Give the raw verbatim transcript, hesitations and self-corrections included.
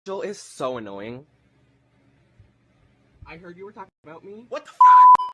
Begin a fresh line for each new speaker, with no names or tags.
Jill is so annoying. I heard you were talking about me.
What the f***?